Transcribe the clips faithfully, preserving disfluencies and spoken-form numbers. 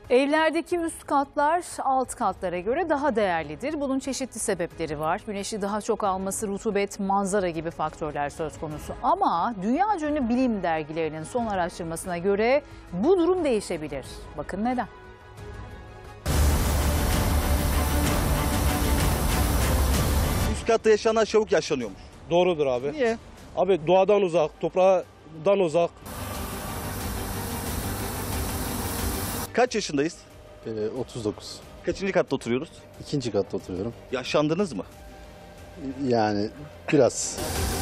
Evlerdeki üst katlar alt katlara göre daha değerlidir. Bunun çeşitli sebepleri var. Güneşi daha çok alması, rutubet, manzara gibi faktörler söz konusu. Ama dünyaca ünlü bilim dergilerinin son araştırmasına göre bu durum değişebilir. Bakın neden? Üst katta yaşayanlar çabuk yaşlanıyormuş. Doğrudur abi. Niye? Abi doğadan uzak, toprağdan uzak. Kaç yaşındayız? Ee, otuz dokuz. Kaçıncı katta oturuyoruz? İkinci katta oturuyorum. Yaşlandınız mı? Yani biraz.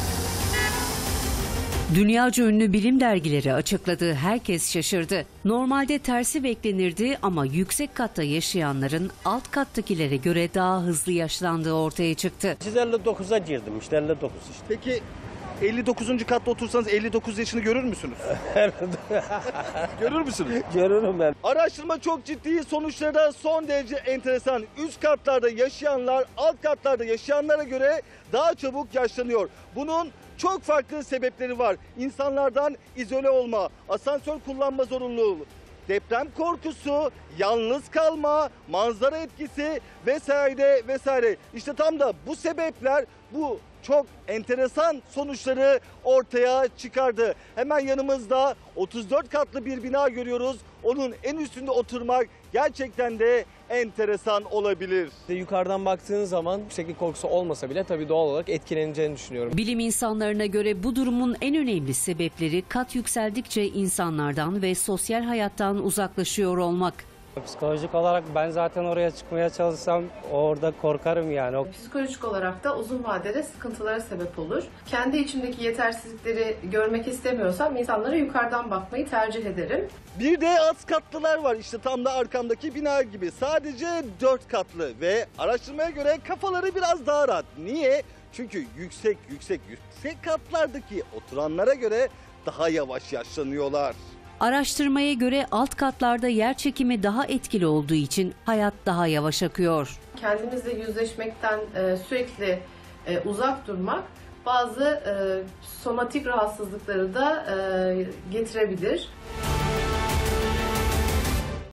Dünyaca ünlü bilim dergileri açıkladığı herkes şaşırdı. Normalde tersi beklenirdi ama yüksek katta yaşayanların alt kattakilere göre daha hızlı yaşlandığı ortaya çıktı. Siz elli dokuza girdim işte elli dokuz işte. Peki elli dokuzuncu katta otursanız elli dokuz yaşını görür müsünüz? Görür müsünüz? Görürüm ben. Araştırma çok ciddi, sonuçları da son derece enteresan. Üst katlarda yaşayanlar alt katlarda yaşayanlara göre daha çabuk yaşlanıyor. Bunun çok farklı sebepleri var. İnsanlardan izole olma, asansör kullanma zorunluluğu, deprem korkusu, yalnız kalma, manzara etkisi vesaire vesaire. İşte tam da bu sebepler bu çok enteresan sonuçları ortaya çıkardı. Hemen yanımızda otuz dört katlı bir bina görüyoruz. Onun en üstünde oturmak gerçekten de enteresan olabilir. Yukarıdan baktığın zaman yükseklik korkusu olmasa bile tabii doğal olarak etkileneceğini düşünüyorum. Bilim insanlarına göre bu durumun en önemli sebepleri kat yükseldikçe insanlardan ve sosyal hayattan uzaklaşıyor olmak. Psikolojik olarak ben zaten oraya çıkmaya çalışsam orada korkarım yani. O Psikolojik olarak da uzun vadede sıkıntılara sebep olur. Kendi içimdeki yetersizlikleri görmek istemiyorsam insanlara yukarıdan bakmayı tercih ederim. Bir de alt katlılar var, işte tam da arkamdaki bina gibi. Sadece dört katlı ve araştırmaya göre kafaları biraz daha rahat. Niye? Çünkü yüksek yüksek yüksek katlardaki oturanlara göre daha yavaş yaşlanıyorlar. Araştırmaya göre alt katlarda yer çekimi daha etkili olduğu için hayat daha yavaş akıyor. Kendimizle yüzleşmekten e, sürekli e, uzak durmak bazı e, somatik rahatsızlıkları da e, getirebilir.